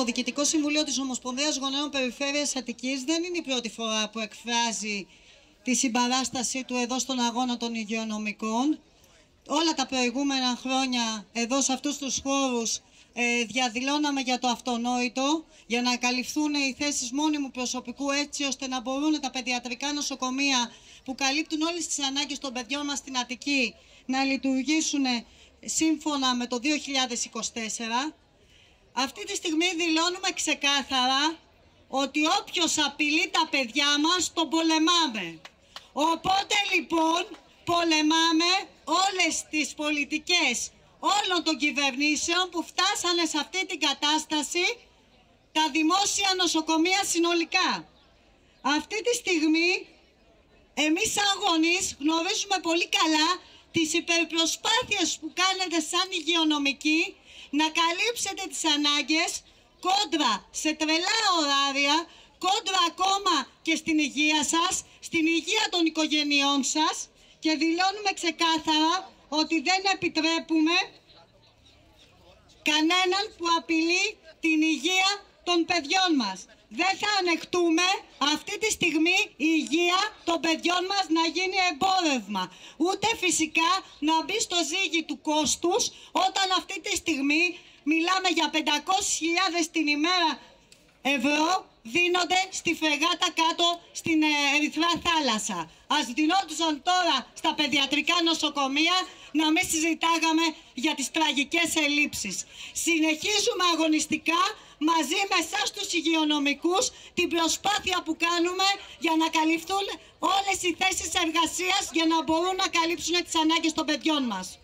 το Διοικητικό Συμβουλίο της Ομοσπονδίας Γονέων Περιφέρειας Αττικής δεν είναι η πρώτη φορά που εκφράζει τη συμπαράστασή του εδώ στον αγώνα των υγειονομικών. Όλα τα προηγούμενα χρόνια εδώ σε αυτούς τους χώρους διαδηλώναμε για το αυτονόητο, για να καλυφθούν οι θέσεις μόνιμου προσωπικού, έτσι ώστε να μπορούν τα παιδιατρικά νοσοκομεία που καλύπτουν όλες τις ανάγκες των παιδιών μας στην Αττική να λειτουργήσουν σύμφωνα με το 2024. Αυτή τη στιγμή δηλώνουμε ξεκάθαρα ότι όποιος απειλεί τα παιδιά μας τον πολεμάμε. Οπότε λοιπόν πολεμάμε όλες τις πολιτικές όλων των κυβερνήσεων που φτάσανε σε αυτή την κατάσταση τα δημόσια νοσοκομεία συνολικά. Αυτή τη στιγμή εμείς σαν γονείς γνωρίζουμε πολύ καλά τις υπερπροσπάθειες που κάνετε σαν υγειονομικοί να καλύψετε τις ανάγκες κόντρα σε τρελά ωράρια, κόντρα ακόμα και στην υγεία σας, στην υγεία των οικογενειών σας, και δηλώνουμε ξεκάθαρα ότι δεν επιτρέπουμε κανέναν που απειλεί την υγεία των παιδιών μας. Δεν θα ανεχτούμε αυτή τη στιγμή η υγεία των παιδιών μας να γίνει εμπόρευμα. Ούτε φυσικά να μπει στο ζύγι του κόστους, όταν αυτή τη στιγμή μιλάμε για 500.000 την ημέρα ευρώ δίνονται στη φρεγάτα κάτω στην Ερυθρά Θάλασσα. Ας δινόντουσαν τώρα στα παιδιατρικά νοσοκομεία, να μην συζητάγαμε για τις τραγικές ελλείψεις. Συνεχίζουμε αγωνιστικά μαζί με εσάς τους υγειονομικούς την προσπάθεια που κάνουμε για να καλυφθούν όλες οι θέσεις εργασίας, για να μπορούν να καλύψουν τις ανάγκες των παιδιών μας.